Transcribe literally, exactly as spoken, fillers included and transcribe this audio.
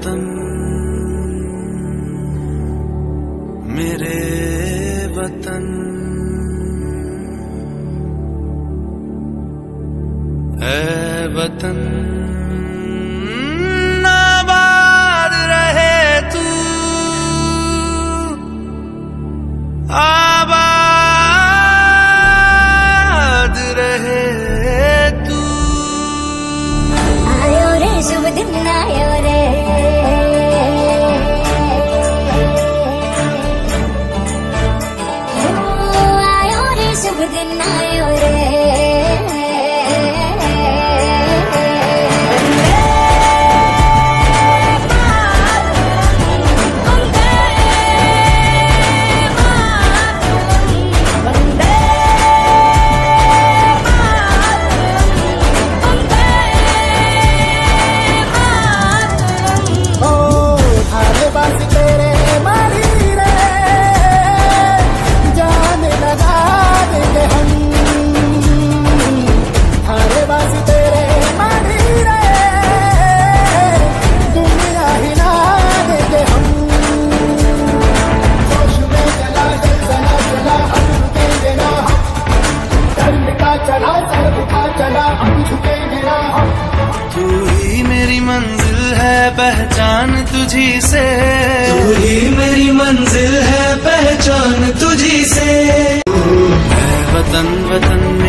वतन मेरे वतन है वतन आबाद रहे तू आबाद रहे तू। आयो रे शुभ दिन आयो रे आयो रे शुभ दिन आयो रे तू ही मेरी मंजिल है पहचान तुझी से, तू ही मेरी मंजिल है पहचान तुझी से। है वतन वतन